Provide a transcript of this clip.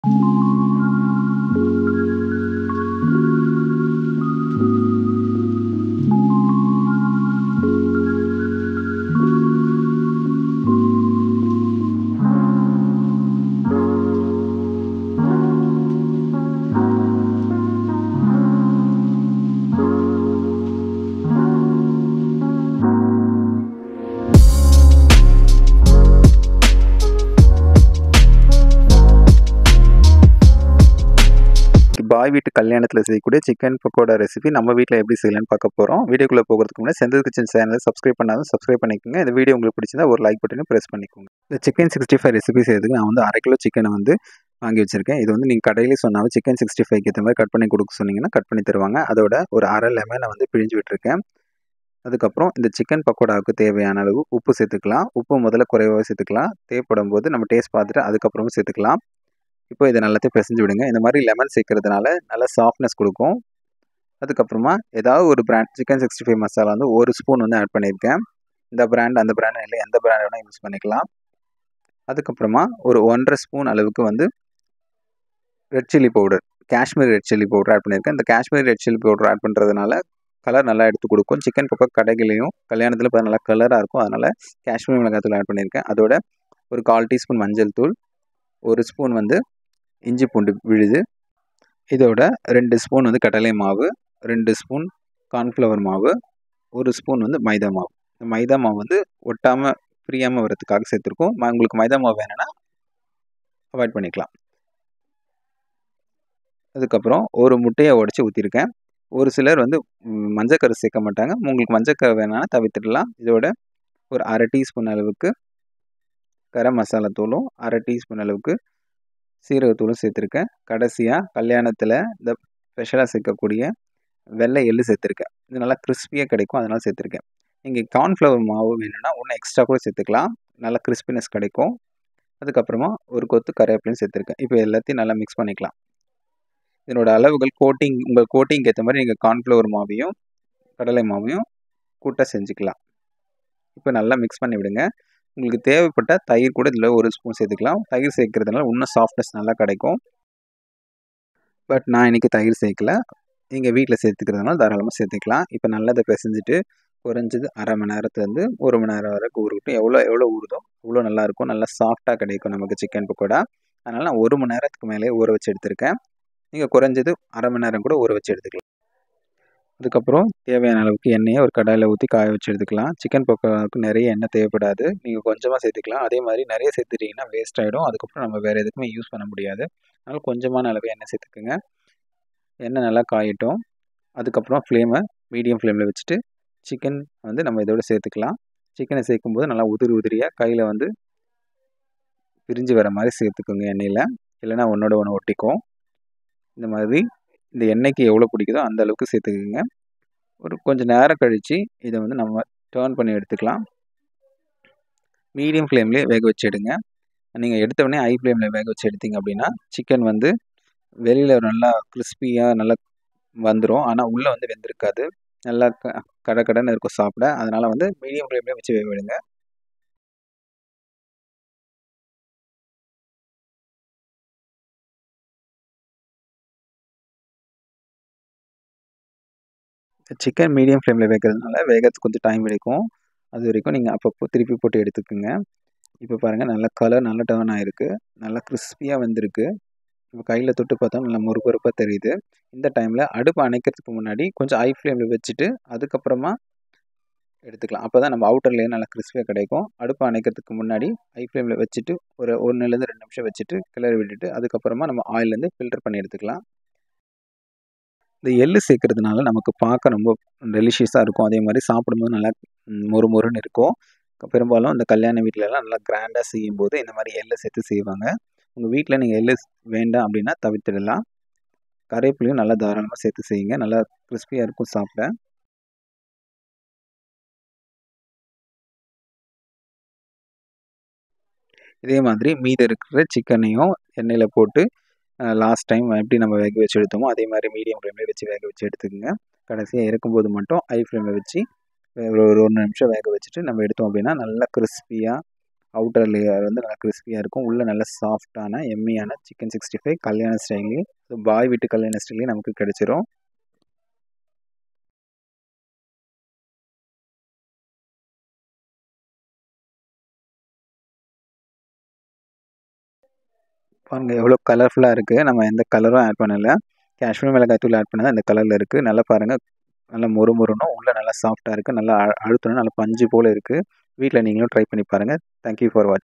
பாய் வீட்டு கல்யாணத்தில் செய்யக்கூடிய சிக்கன் பக்கோடா ரெசிபி நம்ம வீட்டில் எப்படி செய்யலாம்னு பார்க்க போகிறோம். வீடியோக்குள்ளே போகிறதுக்கு முன்னாடி செந்தில் கிச்சன் சேனலை சப்ஸ்கிரைப் பண்ணாலும் சப்ஸ்கிரைப் பண்ணிக்கோங்க. இந்த வீடியோ உங்களுக்கு பிடிச்சிருந்தா ஒரு லைக் பட்டனை ப்ரெஸ் பண்ணிக்கோங்க. இந்த சிக்கன் 65 ரெசிபி செய்யறதுக்கு நான் வந்து 1/2 கிலோ சிக்கனை வந்து வாங்கி வச்சுருக்கேன். இது வந்து நீங்கள் கடையிலே சொன்னாலும் சிக்கன் 65க்கு ஏற்ற மாதிரி கட் பண்ணி கொடுக்க சொன்னீங்கன்னா கட் பண்ணி தருவாங்க. அதோட ஒரு 1/2 லெமனை வந்து பிழிஞ்சு விட்டுருக்கேன். அதுக்கப்புறம் இந்த சிக்கன் பக்கோடாவுக்கு தேவையான அளவு உப்பு சேர்த்துக்கலாம். உப்பு முதல்ல குறைவாக சேர்த்துக்கலாம். தேவைப்படும் போது நம்ம டேஸ்ட் பார்த்துட்டு அதுக்கப்புறமும் சேர்த்துக்கலாம். இப்போ இதை நல்லாத்தையும் பிசைஞ்சு விடுங்க. இந்த மாதிரி லெமன் சேர்க்கறதுனால நல்லா சாஃப்ட்னஸ் கொடுக்கும். அதுக்கப்புறமா ஏதாவது ஒரு பிராண்ட் சிக்கன் 65 மசாலா வந்து 1 ஸ்பூன் வந்து ஆட் பண்ணியிருக்கேன். இந்த பிராண்ட் அந்த பிராண்ட் இல்லை, எந்த பிராண்ட் வேணால் யூஸ் பண்ணிக்கலாம். அதுக்கப்புறமா ஒரு 1.5 ஸ்பூன் அளவுக்கு வந்து red chilli powder, Kashmir red chilli powder add பண்ணியிருக்கேன். இந்த Kashmir red chilli powder add பண்ணுறதுனால கலர் நல்லா எடுத்து கொடுக்கும். சிக்கன் பக்கா கடைகளையும் கல்யாணத்தில் இப்போ நல்லா கலராக இருக்கும். அதனால் காஷ்மீர் மிளகாத்தூள் ஆட் பண்ணியிருக்கேன். அதோட ஒரு 1/4 டீஸ்பூன் மஞ்சள் தூள், 1 ஸ்பூன் வந்து இஞ்சி பூண்டு விழுது, இதோட 2 ஸ்பூன் வந்து கடலை மாவு, 2 ஸ்பூன் கார்ன்ஃப்ளவர் மாவு, 1 ஸ்பூன் வந்து மைதா மாவு. இந்த மைதா மாவு வந்து ஒட்டாமல் பிரியாமல் வரதுக்காக சேர்த்துருக்கோம். உங்களுக்கு மைதா மாவு வேணும்னா அவாய்ட் பண்ணிக்கலாம். அதுக்கப்புறம் ஒரு முட்டையை உடச்சி ஊற்றிருக்கேன். ஒரு சிலர் வந்து மஞ்சக்கரு சேர்க்க மாட்டாங்க. உங்களுக்கு மஞ்சக்கரு வேணாலும் தவிர்த்துடலாம். இதோட ஒரு 1/2 டீஸ்பூன் அளவுக்கு கரம் மசாலா தூளும் 1/2 டீஸ்பூன் அளவுக்கு சீரகத்தூளும் சேர்த்துருக்கேன். கடைசியாக கல்யாணத்தில் இந்த ஸ்பெஷலாக சேர்க்கக்கூடிய வெள்ளை எள்ளு சேர்த்துருக்கேன். இது நல்லா கிறிஸ்பியாக கிடைக்கும், அதனால் சேர்த்துருக்கேன். நீங்கள் கார்ன்ஃப்ளவர் மாவு வேணும்னா இன்னும் எக்ஸ்ட்ரா கூட சேர்த்துக்கலாம். நல்லா கிறிஸ்பினஸ் கிடைக்கும். அதுக்கப்புறமா ஒரு கொத்து கருவேப்பிலையும் சேர்த்துருக்கேன். இப்போ எல்லாத்தையும் நல்லா மிக்ஸ் பண்ணிக்கலாம். இதனோட அளவுகள் உங்கள் கோட்டிங்க்கு ஏற்ற மாதிரி நீங்கள் கார்ன்ஃப்ளவர் மாவையும் கடலை மாவையும் கூட்ட செஞ்சுக்கலாம். இப்போ நல்லா மிக்ஸ் பண்ணி விடுங்க. உங்களுக்கு தேவைப்பட்ட தயிர் கூட இதில் 1 ஸ்பூன் சேர்த்துக்கலாம். தயிர் சேர்க்கறதுனால இன்னும் சாஃப்ட்னஸ் நல்லா கிடைக்கும். பட் நான் இன்றைக்கி தயிர் சேர்க்கல. நீங்கள் வீட்டில் சேர்த்துக்கிறதுனால தாராளமாக சேர்த்துக்கலாம். இப்போ நல்லா இதை பிசைஞ்சிட்டு குறைஞ்சது 1/2 மணி நேரத்துலேருந்து 1 மணி நேரம் வரைக்கும் ஊறட்டும். எவ்வளோ ஊறுதோ அவ்வளோ நல்லாயிருக்கும். நல்லா சாஃப்டாக கிடைக்கும் நமக்கு சிக்கன் பக்கோடா. அதனால் நான் 1 மணி நேரத்துக்கு மேலே ஊற வச்சு எடுத்திருக்கேன். நீங்கள் குறைஞ்சது 1/2 மணி நேரம் கூட ஊற வச்சு எடுத்துக்கலாம். அதுக்கப்புறம் தேவையான அளவுக்கு எண்ணெயை ஒரு கடாயில் ஊற்றி காய வச்சு எடுத்துக்கலாம். சிக்கன் பக்கோடாவுக்கு நிறைய எண்ணெய் தேவைப்படாது. நீங்கள் கொஞ்சமாக சேர்த்துக்கலாம். அதே மாதிரி நிறைய சேர்த்துட்டிங்கன்னா வேஸ்ட் ஆகிடும். அதுக்கப்புறம் நம்ம வேறு எதுக்குமே யூஸ் பண்ண முடியாது. அதனால் கொஞ்சமான அளவு எண்ணெய் சேர்த்துக்குங்க. எண்ணெய் நல்லா காயட்டும். அதுக்கப்புறம் ஃப்ளேமை மீடியம் ஃப்ளேமில் வச்சுட்டு சிக்கன் வந்து நம்ம இதோடு சேர்த்துக்கலாம். சிக்கனை சேர்க்கும்போது நல்லா உதிரியாக கையில் வந்து பிரிஞ்சு வர மாதிரி சேர்த்துக்குங்க எண்ணெயில். இல்லைன்னா ஒன்றோட ஒன்று ஒட்டிக்கும். இந்த மாதிரி இந்த எண்ணெய்க்கு எவ்வளோ பிடிக்குதோ அந்த அளவுக்கு சேர்த்துக்குங்க. ஒரு கொஞ்சம் நேரம் கழித்து இதை வந்து நம்ம டர்ன் பண்ணி எடுத்துக்கலாம். மீடியம் ஃப்ளேம்லேயே வேக வச்சு எடுங்க. நீங்கள் எடுத்தவுடனே ஹை ஃப்ளேமில் வேக வச்சு எடுத்தீங்க அப்படின்னா சிக்கன் வந்து வெளியில் நல்லா கிறிஸ்பியாக நல்லா வந்துடும். ஆனால் உள்ளே வந்து வெந்திருக்காது. நல்லா கடன்னு இருக்கும் சாப்பிட. அதனால் வந்து மீடியம் ஃப்ளேம்லேயே வச்சு வேக விடுங்க. சிக்கன் மீடியம் ஃப்ளேமில் வைக்கிறதுனால வேகிறதுக்கு கொஞ்சம் டைம் எடுக்கும். அது வரைக்கும் நீங்கள் அப்பப்போ திருப்பி போட்டு எடுத்துக்கோங்க. இப்போ பாருங்கள் நல்லா கலர் நல்லா டர்ன் ஆகிருக்கு. நல்லா கிறிஸ்பியாக வந்திருக்கு. இப்போ கையில் தொட்டு பார்த்தா நல்லா முறுமுறுப்பாக தெரியுது. இந்த டைமில் அடுப்பு அணைக்கிறதுக்கு முன்னாடி கொஞ்சம் ஹை ஃப்ளேமில் வச்சுட்டு அதுக்கப்புறமா எடுத்துக்கலாம். அப்போ தான் நம்ம அவுட்டர்லேயே நல்லா கிறிஸ்பியாக கிடைக்கும். அடுப்பு அணைக்கிறதுக்கு முன்னாடி ஹை ஃப்ளேமில் வச்சுட்டு ஒரு 1லேருந்து 2 நிமிஷம் வச்சுட்டு கிளறி விட்டுட்டு அதுக்கப்புறமா நம்ம ஆயிலேருந்து ஃபில்டர் பண்ணி எடுத்துக்கலாம். இந்த எள்ளு சேர்க்கறதுனால நமக்கு பார்க்க ரொம்ப டெலிஷியஸாக இருக்கும். அதே மாதிரி சாப்பிடும்போது நல்லா மொறுமொறுன்னு இருக்கும். பெரும்பாலும் இந்த கல்யாண வீட்டிலலாம் நல்லா கிராண்டாக செய்யும்போது இந்த மாதிரி எள்ளு சேர்த்து செய்வாங்க. உங்கள் வீட்டில் நீங்கள் எள்ளு வேண்டாம் அப்படின்னா தவிர்த்துடலாம். கருவேப்பிலையும் நல்லா தாராளமாக சேர்த்து செய்யுங்க. நல்லா கிறிஸ்பியாக இருக்கும் சாப்பிட. இதே மாதிரி மீதி இருக்கிற சிக்கனையும் எண்ணெயில் போட்டு லாஸ்ட் டைம் எப்படி நம்ம வேக வச்சு எடுத்தோமோ அதே மாதிரி மீடியம் ஃப்ளேமில் வச்சு வேக வச்சு எடுத்துக்கோங்க. கடைசியாக இறக்கும்போது மட்டும் ஹை ஃப்ளேமில் வச்சு ஒரு 1 நிமிஷம் வேக வச்சுட்டு நம்ம எடுத்தோம் அப்படின்னா நல்லா கிறிஸ்பியாக அவுட்டர் லேயர் வந்து நல்லா கிறிஸ்பியாக இருக்கும். உள்ளே நல்ல சாஃப்டான எம்மியான சிக்கன் 65 கல்யாண ஸ்டைல்லையும் பாய் வீட்டு கல்யாண ஸ்டைல்லையும் நமக்கு கிடைச்சிரும். பாருங்கள் எவ்வளோ கலர்ஃபுல்லாக இருக்குது. நம்ம எந்த கலரும் ஆட் பண்ணலை. காஷ்மீர் மிளகாய் தூள் ஆட் பண்ணால் இந்த கலரில் இருக்குது. நல்லா பாருங்கள், நல்லா மொறுமொறுன்னும் உள்ளே நல்லா சாஃப்டாக இருக்குது. நல்லா அழுத்தணும் நல்லா பஞ்சு போல் இருக்குது. வீட்டில் நீங்களும் ட்ரை பண்ணி பாருங்கள். தேங்க்யூ ஃபார் வாட்சிங்.